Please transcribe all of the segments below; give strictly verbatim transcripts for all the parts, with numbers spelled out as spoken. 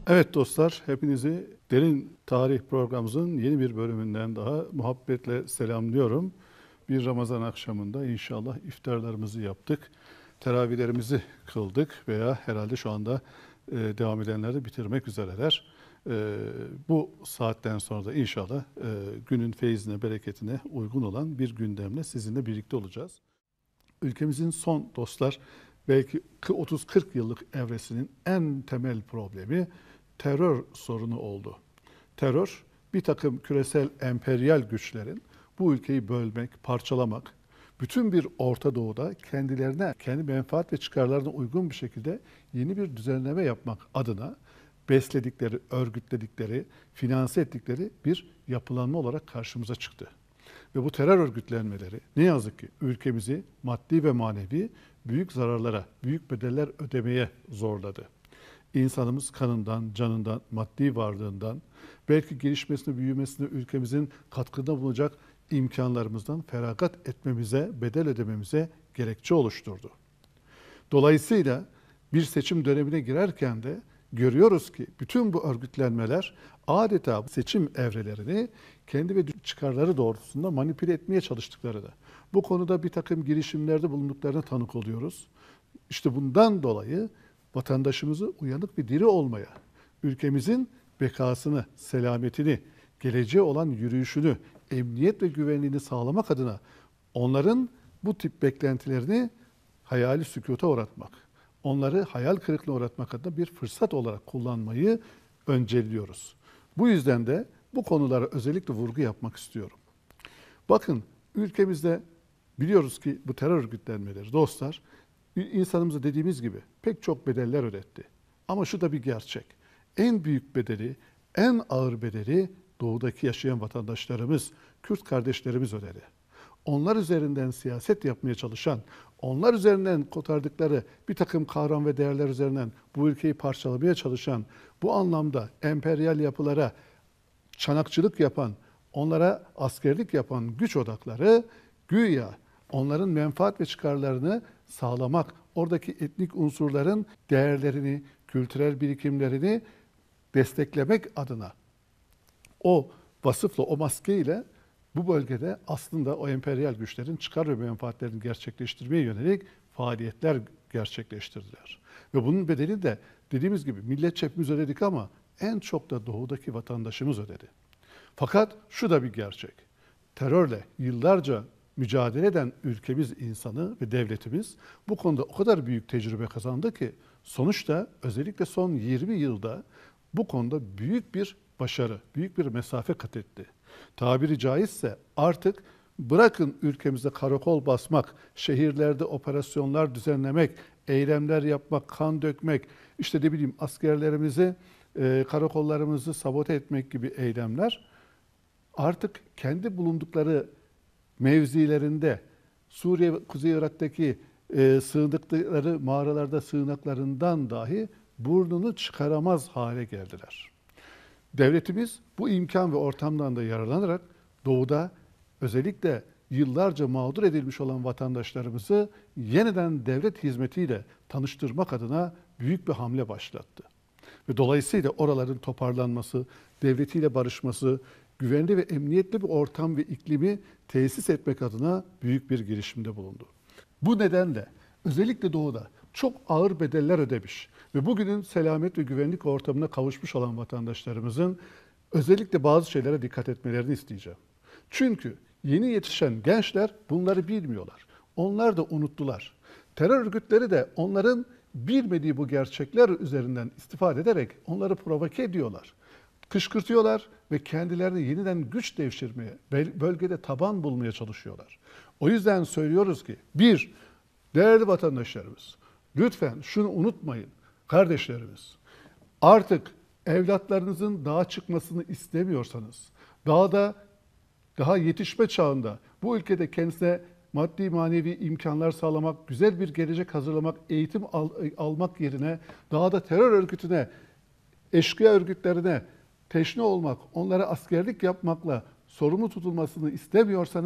Evet dostlar, hepinizi Derin Tarih programımızın yeni bir bölümünden daha muhabbetle selamlıyorum. Bir Ramazan akşamında inşallah iftarlarımızı yaptık, teravihlerimizi kıldık veya herhalde şu anda e, devam edenleri de bitirmek üzereler. E, bu saatten sonra da inşallah e, günün feyzine, bereketine uygun olan bir gündemle sizinle birlikte olacağız. Ülkemizin son dostlar belki otuz kırk yıllık evresinin en temel problemi terör sorunu oldu. Terör bir takım küresel emperyal güçlerin bu ülkeyi bölmek, parçalamak, bütün bir Orta Doğu'da kendilerine, kendi menfaat ve çıkarlarına uygun bir şekilde yeni bir düzenleme yapmak adına besledikleri, örgütledikleri, finanse ettikleri bir yapılanma olarak karşımıza çıktı. Ve bu terör örgütlenmeleri ne yazık ki ülkemizi maddi ve manevi büyük zararlara, büyük bedeller ödemeye zorladı. İnsanımız kanından, canından, maddi varlığından, belki gelişmesine, büyümesine ülkemizin katkıda bulunacak imkanlarımızdan feragat etmemize, bedel ödememize gerekçe oluşturdu. Dolayısıyla bir seçim dönemine girerken de görüyoruz ki bütün bu örgütlenmeler adeta seçim evrelerini kendi ve çıkarları doğrultusunda manipüle etmeye çalıştıkları da. Bu konuda bir takım girişimlerde bulunduklarına tanık oluyoruz. İşte bundan dolayı vatandaşımızı uyanık ve diri olmaya, ülkemizin bekasını, selametini, geleceğe olan yürüyüşünü, emniyet ve güvenliğini sağlamak adına onların bu tip beklentilerini hayali sükuta uğratmak, onları hayal kırıklığına uğratmak adına bir fırsat olarak kullanmayı önceliyoruz. Bu yüzden de bu konulara özellikle vurgu yapmak istiyorum. Bakın ülkemizde biliyoruz ki bu terör örgütlenmeleri dostlar, insanımıza dediğimiz gibi pek çok bedeller ödetti. Ama şu da bir gerçek. En büyük bedeli, en ağır bedeli doğudaki yaşayan vatandaşlarımız, Kürt kardeşlerimiz ödedi. Onlar üzerinden siyaset yapmaya çalışan, onlar üzerinden kotardıkları bir takım kavram ve değerler üzerinden bu ülkeyi parçalamaya çalışan, bu anlamda emperyal yapılara çanakçılık yapan, onlara askerlik yapan güç odakları güya onların menfaat ve çıkarlarını sağlamak, oradaki etnik unsurların değerlerini, kültürel birikimlerini desteklemek adına o vasıfla, o maskeyle bu bölgede aslında o emperyal güçlerin çıkar ve menfaatlerini gerçekleştirmeye yönelik faaliyetler gerçekleştirdiler. Ve bunun bedeli de dediğimiz gibi milletçe hepimiz ödedik ama en çok da doğudaki vatandaşımız ödedi. Fakat şu da bir gerçek. Terörle yıllarca mücadele eden ülkemiz insanı ve devletimiz bu konuda o kadar büyük tecrübe kazandı ki sonuçta özellikle son yirmi yılda bu konuda büyük bir başarı, büyük bir mesafe kat etti. Tabiri caizse artık bırakın ülkemizde karakol basmak, şehirlerde operasyonlar düzenlemek, eylemler yapmak, kan dökmek, işte ne bileyim askerlerimizi, e, karakollarımızı sabote etmek gibi eylemler artık kendi bulundukları mevzilerinde, Suriye ve Kuzey Irak'taki e, sığındıkları mağaralarda sığınaklarından dahi burnunu çıkaramaz hale geldiler. Devletimiz bu imkan ve ortamdan da yararlanarak doğuda özellikle yıllarca mağdur edilmiş olan vatandaşlarımızı yeniden devlet hizmetiyle tanıştırmak adına büyük bir hamle başlattı. Ve dolayısıyla oraların toparlanması, devletiyle barışması, güvenli ve emniyetli bir ortam ve iklimi tesis etmek adına büyük bir girişimde bulundu. Bu nedenle özellikle doğuda çok ağır bedeller ödemiş ve bugünün selamet ve güvenlik ortamına kavuşmuş olan vatandaşlarımızın özellikle bazı şeylere dikkat etmelerini isteyeceğim. Çünkü yeni yetişen gençler bunları bilmiyorlar. Onlar da unuttular. Terör örgütleri de onların bilmediği bu gerçekler üzerinden istifade ederek onları provoke ediyorlar. Kışkırtıyorlar ve kendilerine yeniden güç devşirmeye, bölgede taban bulmaya çalışıyorlar. O yüzden söylüyoruz ki, bir, değerli vatandaşlarımız, lütfen şunu unutmayın, kardeşlerimiz, artık evlatlarınızın dağa çıkmasını istemiyorsanız, dağda daha yetişme çağında bu ülkede kendisine maddi manevi imkanlar sağlamak, güzel bir gelecek hazırlamak, eğitim al, almak yerine dağda terör örgütüne, eşkıya örgütlerine teşne olmak, onlara askerlik yapmakla sorumlu tutulmasını istemiyorsanız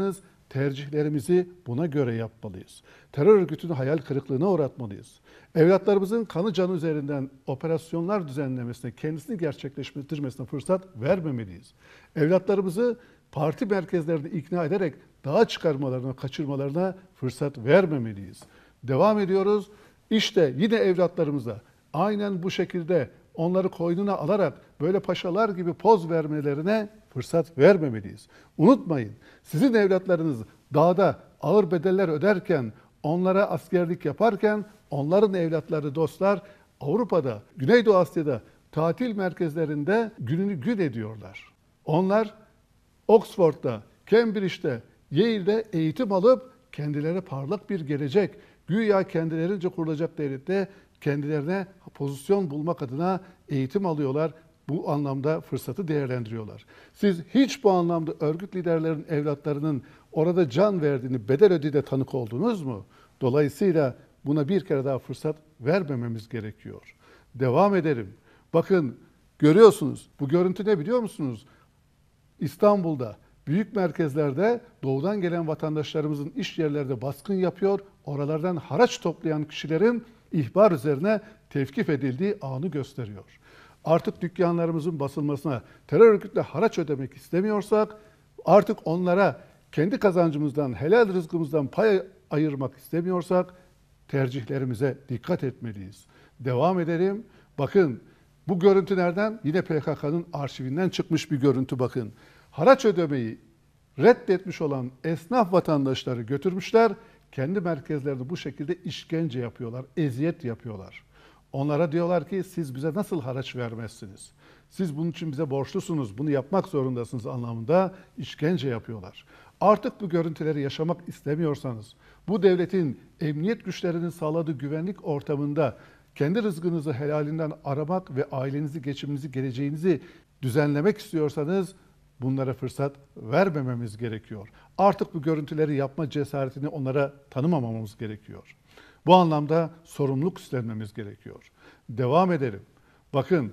tercihlerimizi buna göre yapmalıyız. Terör örgütünü hayal kırıklığına uğratmalıyız. Evlatlarımızın kanı canı üzerinden operasyonlar düzenlemesine, kendisini gerçekleştirmesine fırsat vermemeliyiz. Evlatlarımızı parti merkezlerinde ikna ederek dağa çıkarmalarına, kaçırmalarına fırsat vermemeliyiz. Devam ediyoruz. İşte yine evlatlarımıza aynen bu şekilde onları koynuna alarak böyle paşalar gibi poz vermelerine fırsat vermemeliyiz. Unutmayın, sizin evlatlarınız dağda ağır bedeller öderken, onlara askerlik yaparken, onların evlatları, dostlar Avrupa'da, Güneydoğu Asya'da tatil merkezlerinde gününü gün ediyorlar. Onlar Oxford'da, Cambridge'de, Yale'de eğitim alıp kendilerine parlak bir gelecek, güya kendilerince kurulacak devlette kendilerine pozisyon bulmak adına eğitim alıyorlar. Bu anlamda fırsatı değerlendiriyorlar. Siz hiç bu anlamda örgüt liderlerinin evlatlarının orada can verdiğini, bedel ödediğine tanık oldunuz mu? Dolayısıyla buna bir kere daha fırsat vermememiz gerekiyor. Devam edelim. Bakın görüyorsunuz, bu görüntü ne biliyor musunuz? İstanbul'da, büyük merkezlerde doğudan gelen vatandaşlarımızın iş yerlerde baskın yapıyor, oralardan haraç toplayan kişilerin ihbar üzerine tevkif edildiği anı gösteriyor. Artık dükkanlarımızın basılmasına, terör örgütle haraç ödemek istemiyorsak, artık onlara kendi kazancımızdan, helal rızkımızdan pay ayırmak istemiyorsak, tercihlerimize dikkat etmeliyiz. Devam edelim. Bakın, bu görüntü nereden? Yine P K K'nın arşivinden çıkmış bir görüntü bakın. Haraç ödemeyi reddetmiş olan esnaf vatandaşları götürmüşler. Kendi merkezlerinde bu şekilde işkence yapıyorlar, eziyet yapıyorlar. Onlara diyorlar ki siz bize nasıl haraç vermezsiniz? Siz bunun için bize borçlusunuz, bunu yapmak zorundasınız anlamında işkence yapıyorlar. Artık bu görüntüleri yaşamak istemiyorsanız, bu devletin emniyet güçlerinin sağladığı güvenlik ortamında kendi rızkınızı helalinden aramak ve ailenizi, geçiminizi, geleceğinizi düzenlemek istiyorsanız bunlara fırsat vermememiz gerekiyor. Artık bu görüntüleri yapma cesaretini onlara tanımamamız gerekiyor. Bu anlamda sorumluluk üstlenmemiz gerekiyor. Devam edelim. Bakın,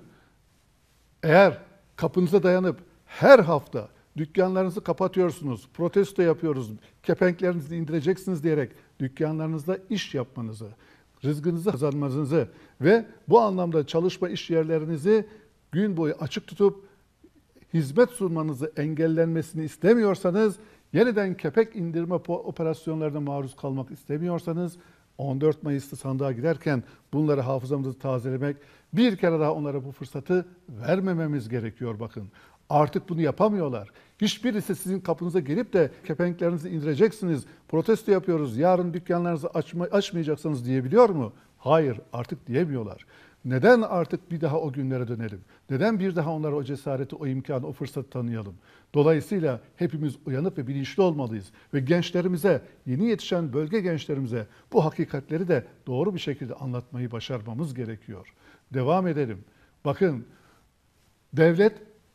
eğer kapınıza dayanıp her hafta dükkanlarınızı kapatıyorsunuz, protesto yapıyoruz, kepenklerinizi indireceksiniz diyerek dükkanlarınızda iş yapmanızı, rızkınızı kazanmanızı ve bu anlamda çalışma iş yerlerinizi gün boyu açık tutup hizmet sunmanızı engellenmesini istemiyorsanız, yeniden kepek indirme operasyonlarına maruz kalmak istemiyorsanız, on dört Mayıs'ta sandığa giderken bunları hafızamızı tazelemek, bir kere daha onlara bu fırsatı vermememiz gerekiyor bakın. Artık bunu yapamıyorlar. Hiçbirisi sizin kapınıza gelip de kepenklerinizi indireceksiniz, protesto yapıyoruz, yarın dükkanlarınızı açma, açmayacaksınız diyebiliyor mu? Hayır, artık diyemiyorlar. Neden artık bir daha o günlere dönelim? Neden bir daha onlara o cesareti, o imkanı, o fırsatı tanıyalım? Dolayısıyla hepimiz uyanık ve bilinçli olmalıyız. Ve gençlerimize, yeni yetişen bölge gençlerimize bu hakikatleri de doğru bir şekilde anlatmayı başarmamız gerekiyor. Devam edelim. Bakın, devlet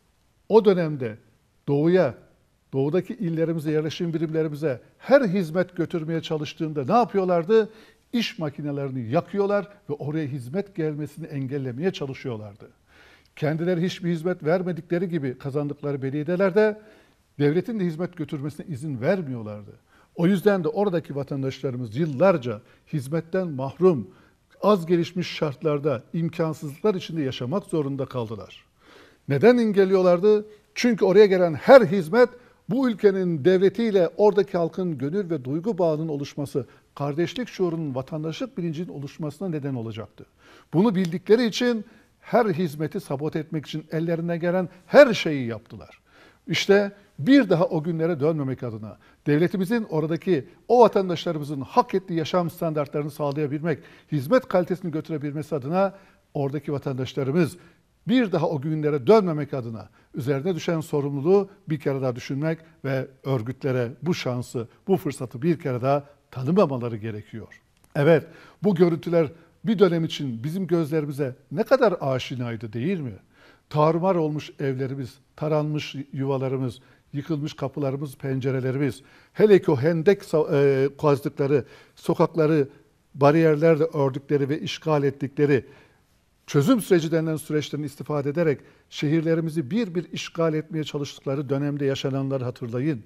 o dönemde doğuya, doğudaki illerimize, yerleşim birimlerimize her hizmet götürmeye çalıştığında ne yapıyorlardı? İş makinelerini yakıyorlar ve oraya hizmet gelmesini engellemeye çalışıyorlardı. Kendileri hiçbir hizmet vermedikleri gibi kazandıkları belediyeler devletin de hizmet götürmesine izin vermiyorlardı. O yüzden de oradaki vatandaşlarımız yıllarca hizmetten mahrum, az gelişmiş şartlarda, imkansızlıklar içinde yaşamak zorunda kaldılar. Neden engelliyorlardı? Çünkü oraya gelen her hizmet bu ülkenin devletiyle oradaki halkın gönül ve duygu bağının oluşması, kardeşlik şuurunun, vatandaşlık bilincinin oluşmasına neden olacaktı. Bunu bildikleri için her hizmeti sabote etmek için ellerinden gelen her şeyi yaptılar. İşte bir daha o günlere dönmemek adına devletimizin oradaki o vatandaşlarımızın hak ettiği yaşam standartlarını sağlayabilmek, hizmet kalitesini götürebilmesi adına oradaki vatandaşlarımız bir daha o günlere dönmemek adına üzerine düşen sorumluluğu bir kere daha düşünmek ve örgütlere bu şansı, bu fırsatı bir kere daha tanımamaları gerekiyor. Evet, bu görüntüler bir dönem için bizim gözlerimize ne kadar aşinaydı değil mi? Tarumar olmuş evlerimiz, taranmış yuvalarımız, yıkılmış kapılarımız, pencerelerimiz, hele ki o hendek kazdıkları, sokakları bariyerlerle ördükleri ve işgal ettikleri, çözüm süreci denilen süreçlerini istifade ederek şehirlerimizi bir bir işgal etmeye çalıştıkları dönemde yaşananları hatırlayın.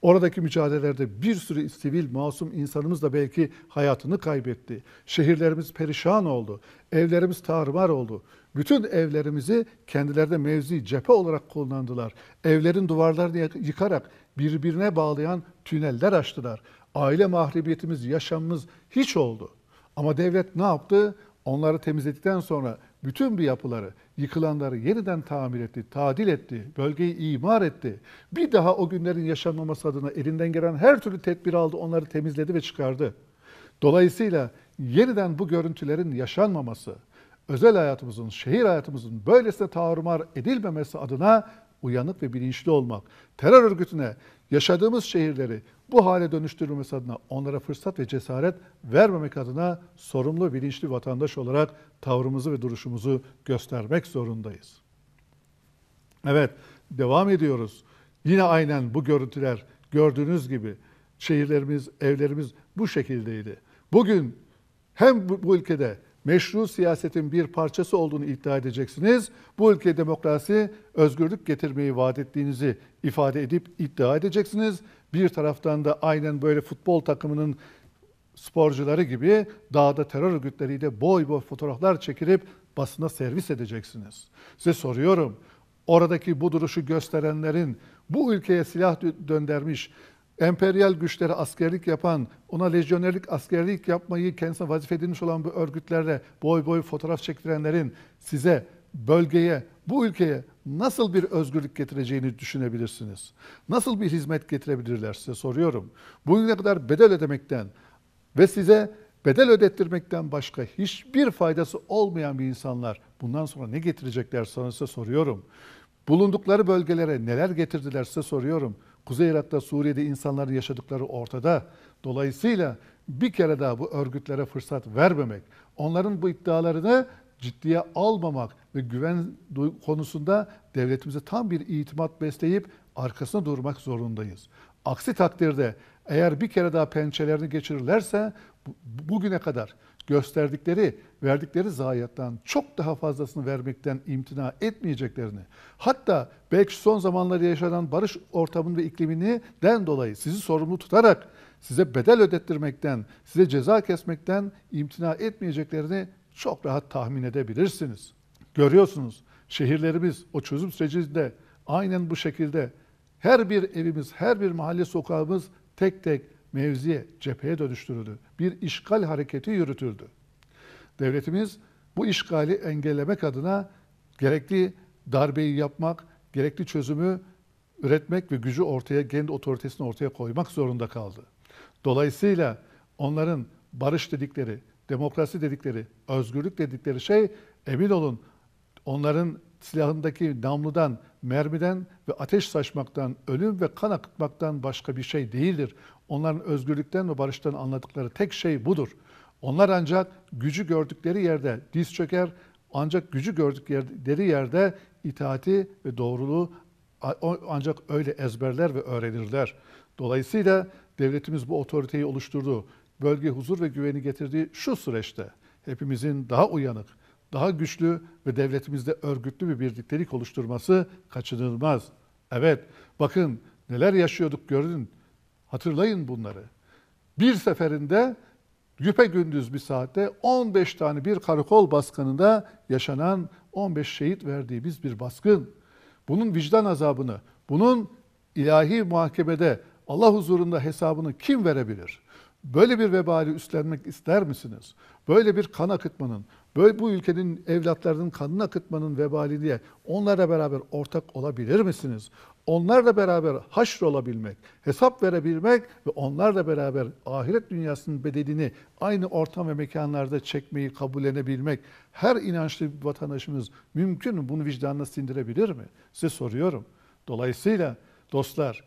Oradaki mücadelelerde bir sürü sivil, masum insanımız da belki hayatını kaybetti. Şehirlerimiz perişan oldu. Evlerimiz tarumar oldu. Bütün evlerimizi kendilerine mevzi, cephe olarak kullandılar. Evlerin duvarlarını yıkarak birbirine bağlayan tüneller açtılar. Aile mahremiyetimiz, yaşamımız hiç oldu. Ama devlet ne yaptı? Onları temizledikten sonra bütün bir yapıları, yıkılanları yeniden tamir etti, tadil etti, bölgeyi imar etti. Bir daha o günlerin yaşanmaması adına elinden gelen her türlü tedbir aldı, onları temizledi ve çıkardı. Dolayısıyla yeniden bu görüntülerin yaşanmaması, özel hayatımızın, şehir hayatımızın böylesine tarumar edilmemesi adına uyanık ve bilinçli olmak, terör örgütüne yaşadığımız şehirleri bu hale dönüştürmesi adına onlara fırsat ve cesaret vermemek adına sorumlu, bilinçli vatandaş olarak tavrımızı ve duruşumuzu göstermek zorundayız. Evet, devam ediyoruz. Yine aynen bu görüntüler gördüğünüz gibi şehirlerimiz, evlerimiz bu şekildeydi. Bugün hem bu, bu ülkede meşru siyasetin bir parçası olduğunu iddia edeceksiniz. Bu ülkeye demokrasi, özgürlük getirmeyi vaat ettiğinizi ifade edip iddia edeceksiniz. Bir taraftan da aynen böyle futbol takımının sporcuları gibi dağda terör örgütleriyle boy boy fotoğraflar çekilip basına servis edeceksiniz. Size soruyorum, oradaki bu duruşu gösterenlerin bu ülkeye silah döndürmüş, emperyal güçlere askerlik yapan, ona lejyonerlik askerlik yapmayı kendisine vazife edilmiş olan bu örgütlerle boy boy fotoğraf çektirenlerin size, bölgeye, bu ülkeye nasıl bir özgürlük getireceğini düşünebilirsiniz? Nasıl bir hizmet getirebilirler size soruyorum. Bugüne kadar bedel ödemekten ve size bedel ödettirmekten başka hiçbir faydası olmayan bir insanlar bundan sonra ne getirecekler sana size soruyorum. Bulundukları bölgelere neler getirdiler size soruyorum. Kuzey Irak'ta, Suriye'de insanların yaşadıkları ortada. Dolayısıyla bir kere daha bu örgütlere fırsat vermemek, onların bu iddialarını ciddiye almamak ve güven konusunda devletimize tam bir itimat besleyip arkasına durmak zorundayız. Aksi takdirde eğer bir kere daha pençelerini geçirirlerse bugüne kadar gösterdikleri, verdikleri zayiattan çok daha fazlasını vermekten imtina etmeyeceklerini, hatta belki son zamanlarda yaşanan barış ortamının ve ikliminden dolayı sizi sorumlu tutarak size bedel ödettirmekten, size ceza kesmekten imtina etmeyeceklerini çok rahat tahmin edebilirsiniz. Görüyorsunuz, şehirlerimiz o çözüm sürecinde aynen bu şekilde her bir evimiz, her bir mahalle sokağımız tek tek mevziye, cepheye dönüştürüldü. Bir işgal hareketi yürütüldü. Devletimiz bu işgali engellemek adına gerekli darbeyi yapmak, gerekli çözümü üretmek ve gücü ortaya, kendi otoritesini ortaya koymak zorunda kaldı. Dolayısıyla onların barış dedikleri, demokrasi dedikleri, özgürlük dedikleri şey, emin olun onların silahındaki namludan, mermiden ve ateş saçmaktan, ölüm ve kan akıtmaktan başka bir şey değildir. Onların özgürlükten ve barıştan anladıkları tek şey budur. Onlar ancak gücü gördükleri yerde diz çöker, ancak gücü gördükleri yerde itaati ve doğruluğu ancak öyle ezberler ve öğrenirler. Dolayısıyla devletimiz bu otoriteyi oluşturduğu, bölge huzur ve güveni getirdiği şu süreçte hepimizin daha uyanık, daha güçlü ve devletimizde örgütlü bir birliktelik oluşturması kaçınılmaz. Evet, bakın neler yaşıyorduk görün, hatırlayın bunları. Bir seferinde güpegündüz bir saatte on beş tane bir karakol baskınında yaşanan on beş şehit verdiğimiz bir baskın. Bunun vicdan azabını, bunun ilahi muhakemede Allah huzurunda hesabını kim verebilir? Böyle bir vebali üstlenmek ister misiniz? Böyle bir kan akıtmanın, böyle bu ülkenin evlatlarının kanını akıtmanın vebali diye onlarla beraber ortak olabilir misiniz? Onlarla beraber haşr olabilmek, hesap verebilmek ve onlarla beraber ahiret dünyasının bedelini aynı ortam ve mekanlarda çekmeyi kabullenebilmek her inançlı bir vatandaşımız mümkün mü? Bunu vicdanına sindirebilir mi? Size soruyorum. Dolayısıyla dostlar,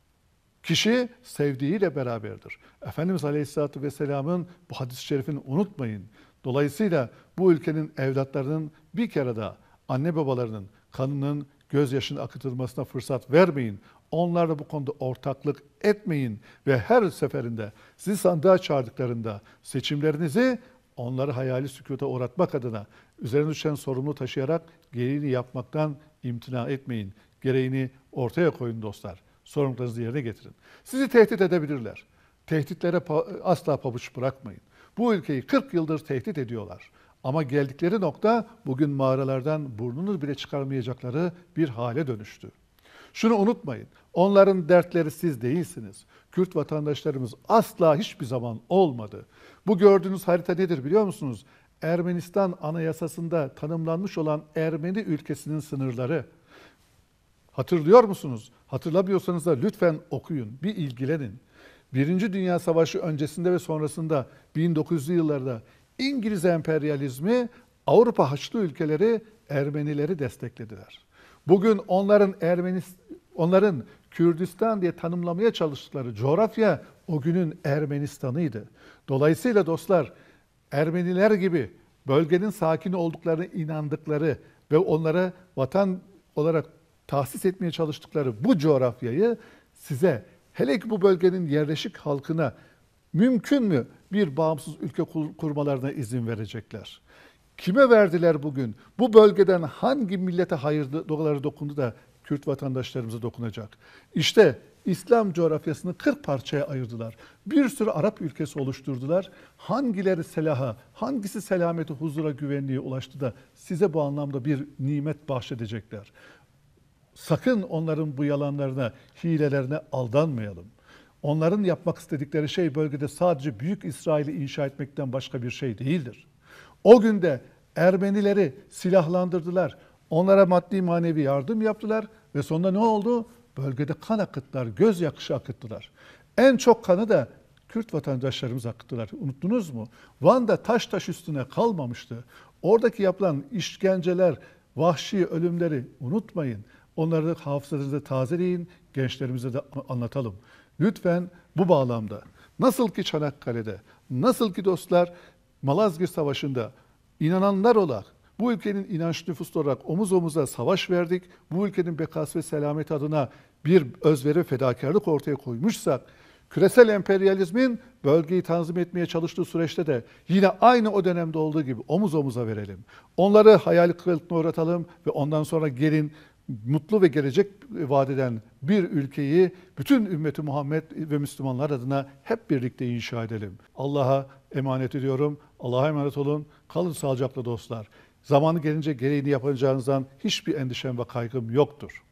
kişi sevdiğiyle beraberdir. Efendimiz Aleyhisselatü Vesselam'ın bu hadis-i şerifini unutmayın. Dolayısıyla bu ülkenin evlatlarının bir kere daha anne babalarının kanının, gözyaşının akıtılmasına fırsat vermeyin. Onlarla bu konuda ortaklık etmeyin ve her seferinde sizi sandığa çağırdıklarında seçimlerinizi onları hayali sükuta uğratmak adına üzerine düşen sorumluluğu taşıyarak gereğini yapmaktan imtina etmeyin. Gereğini ortaya koyun dostlar. Sorumluluklarınızı yerine getirin. Sizi tehdit edebilirler. Tehditlere pa- asla pabuç bırakmayın. Bu ülkeyi kırk yıldır tehdit ediyorlar. Ama geldikleri nokta bugün mağaralardan burnunu bile çıkarmayacakları bir hale dönüştü. Şunu unutmayın, onların dertleri siz değilsiniz. Kürt vatandaşlarımız asla hiçbir zaman olmadı. Bu gördüğünüz harita nedir biliyor musunuz? Ermenistan Anayasası'nda tanımlanmış olan Ermeni ülkesinin sınırları. Hatırlıyor musunuz? Hatırlamıyorsanız da lütfen okuyun, bir ilgilenin. Birinci Dünya Savaşı öncesinde ve sonrasında bin dokuz yüzlü yıllarda İngiliz emperyalizmi, Avrupa Haçlı ülkeleri Ermenileri desteklediler. Bugün onların Ermenis onların Kürdistan diye tanımlamaya çalıştıkları coğrafya o günün Ermenistan'ıydı. Dolayısıyla dostlar, Ermeniler gibi bölgenin sakini olduklarına inandıkları ve onlara vatan olarak tahsis etmeye çalıştıkları bu coğrafyayı size, hele ki bu bölgenin yerleşik halkına mümkün mü bir bağımsız ülke kurmalarına izin verecekler? Kime verdiler bugün? Bu bölgeden hangi millete hayırları dokundu da Kürt vatandaşlarımıza dokunacak? İşte İslam coğrafyasını kırk parçaya ayırdılar. Bir sürü Arap ülkesi oluşturdular. Hangileri selaha, hangisi selameti, huzura, güvenliğe ulaştı da size bu anlamda bir nimet bahşedecekler? Sakın onların bu yalanlarına, hilelerine aldanmayalım. Onların yapmak istedikleri şey bölgede sadece Büyük İsrail'i inşa etmekten başka bir şey değildir. O günde Ermenileri silahlandırdılar. Onlara maddi manevi yardım yaptılar ve sonunda ne oldu? Bölgede kan akıttılar, gözyaşı akıttılar. En çok kanı da Kürt vatandaşlarımız akıttılar. Unuttunuz mu? Van'da taş taş üstüne kalmamıştı. Oradaki yapılan işkenceler, vahşi ölümleri unutmayın. Onları da hafızanızda tazeleyin, gençlerimize de anlatalım. Lütfen bu bağlamda nasıl ki Çanakkale'de, nasıl ki dostlar Malazgirt Savaşı'nda inananlar olarak bu ülkenin inançlı nüfusu olarak omuz omuza savaş verdik. Bu ülkenin bekası ve selameti adına bir özveri ve fedakarlık ortaya koymuşsak, küresel emperyalizmin bölgeyi tanzim etmeye çalıştığı süreçte de yine aynı o dönemde olduğu gibi omuz omuza verelim. Onları hayal kırıklığına uğratalım ve ondan sonra gelin mutlu ve gelecek vaat eden bir ülkeyi bütün ümmeti Muhammed ve Müslümanlar adına hep birlikte inşa edelim. Allah'a emanet ediyorum. Allah'a emanet olun. Kalın sağlıcakla dostlar. Zamanı gelince gereğini yapacağınızdan hiçbir endişem ve kaygım yoktur.